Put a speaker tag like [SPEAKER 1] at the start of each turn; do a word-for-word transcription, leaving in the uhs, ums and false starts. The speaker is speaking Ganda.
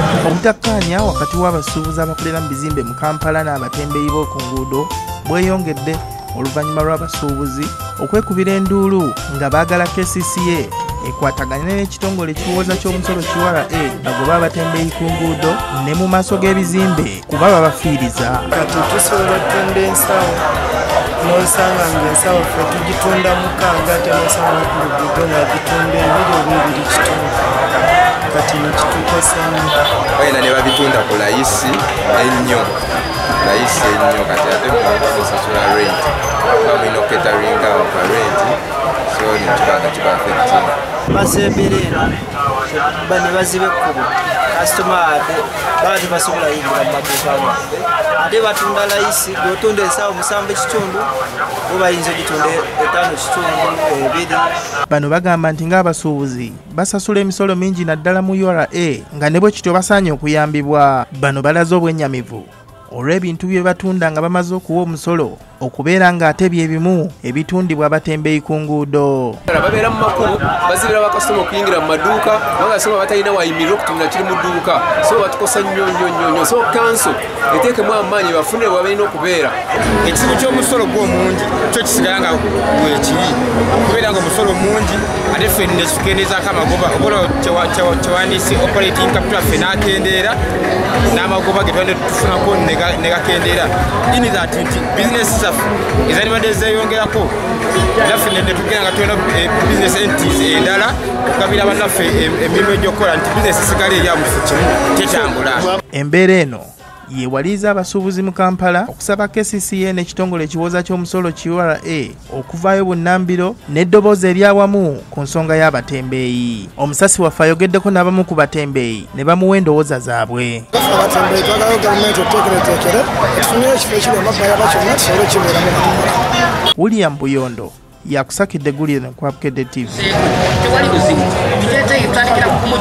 [SPEAKER 1] Obutakkaanya wakati w'abasuubuzi abakolera mu bizimbe mu Kampala n'abatembeeyi b'oku nguudo bweyongedde oluvannyuma lw'abasuubuzi okwekubira enduulu nga baagala K C C A ekwataganye n'ekitongole ekiwooza ky'omusolo Q R A bagoba abatembeeyi ku nguudo ne mu maaso g'ebizimbe kuba babafiiriza.
[SPEAKER 2] Kati tusobola okutunda ensawo n'osanga ng'ensawo ffe tugitunda mukaaga ate n'osanga ku luguudo nga gitunda ebiri oba ebiri kitundu. Kati nekitukosa nnyo.
[SPEAKER 3] Bayina ne babitunda ku layisi ennyo layisi ennyo kati ate musasula rent bamulina okuketaringa kwa rent so nekibanga kibafectinga.
[SPEAKER 2] Basembera eno bane bazibe ekkubo kasitoma ate baba tebasobola yingira mu maduuka abo ate batunda layisi gotunda ensawo musanvu ekitundu bo bayinza ogitunda etaano kitundu ebiri.
[SPEAKER 1] Bano bagamba nti ng'abasuubuzi basasula emisolo mingi naddala mu U R A nga ne bwe kityo basaanye okuyambibwa. Bano balaze obwennyamivu olw'ebintu bye batunda nga bamaze okuwa omusolo okubeera ng'ate bye bimu ebitundibwa abatembeeyi ku nguudo.
[SPEAKER 4] Babeera mu makubo bazibira bakasitoma okuyingira mu maduuka bagasoma batalina wayimirira okutunda kiri mu dduuka so batukosa nnyo nnyo nnyo nnyo so kanso eteekemu amaanyi bafunire bwe balina okubeera.
[SPEAKER 5] Ekizibu ky'omusolo gw'omungi kyo kisigala nga weekiri okubeera nga omusolo mungi ate ffe ne tukendeezaako amagoba okola kyewandiise operating capital ffe n'akendeera n'amagoba ge twande tufunako ne gakendeera ini that nti bizinesi zaffe ezalibadde zeeyongerako naffe ne tugenda nga tulina bizinesi entities endala okugabira bannaffe emirimu egy'okukola nti bizinesi sigala eri amufu kimu tetambula.
[SPEAKER 1] Embeera eno yeewaliza abasuubuzi mu Kampala okusaba K C C A n'ekitongole ekiwooza ky'omusolo Q R A okuvaayo bunnambiro n'eddoboozi eryawamu ku nsonga y'abatembeeyi. Omusasi waffe ayogeddeko n'abamu ku batembeeyi ne bamuwa endowooza zaabwe.
[SPEAKER 6] Abatembeeyi twagalayo gavumenti oteekereteekere etufunire ekifo ekiri amabbali aba kyonna tusobole okibeeramu Kampala.
[SPEAKER 1] William Buyondo yakusakidde eggulire ku Abukedde T V.
[SPEAKER 7] Tewali buzibu. Tuteeteekera ku